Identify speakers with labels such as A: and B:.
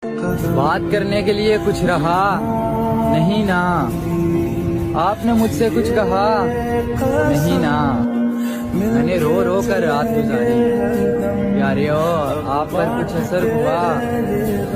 A: बात करने के लिए कुछ रहा नहीं ना, आपने मुझसे कुछ कहा नहीं ना। मैंने रो रो कर रात गुजारी, यारे ओ आप पर कुछ असर हुआ